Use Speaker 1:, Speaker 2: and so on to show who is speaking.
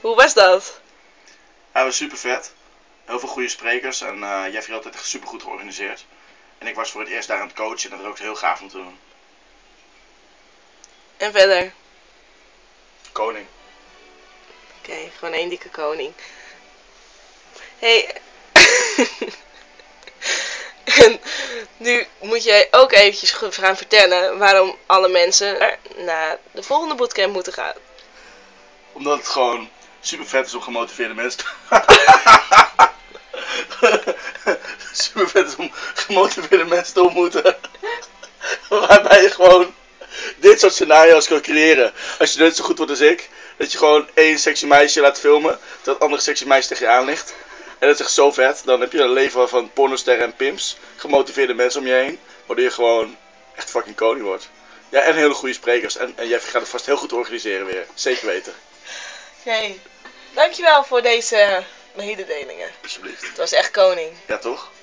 Speaker 1: Hoe was dat?
Speaker 2: Hij was super vet. Heel veel goede sprekers en Jeffrey had het echt super goed georganiseerd. En ik was voor het eerst daar aan het coachen en dat was ook heel gaaf om te doen.
Speaker 1: En verder?
Speaker 2: Koning.
Speaker 1: Oké, gewoon één dikke koning. Hey. En nu moet jij ook eventjes gaan vertellen waarom alle mensen naar de volgende bootcamp moeten gaan.
Speaker 2: Omdat het gewoon super vet is om gemotiveerde mensen te... super vet is om gemotiveerde mensen te ontmoeten. Waarbij je gewoon dit soort scenario's kan creëren. Als je net zo goed wordt als ik. Dat je gewoon één sexy meisje laat filmen. Dat andere sexy meisje tegen je aan ligt. En dat is echt zo vet. Dan heb je een leven van pornosterren en pimps. Gemotiveerde mensen om je heen. Waardoor je gewoon echt fucking koning wordt. Ja, en hele goede sprekers. En jij gaat het vast heel goed organiseren weer. Zeker weten.
Speaker 1: Oké, dankjewel voor deze mededelingen.
Speaker 2: Alsjeblieft.
Speaker 1: Het was echt koning.
Speaker 2: Ja, toch?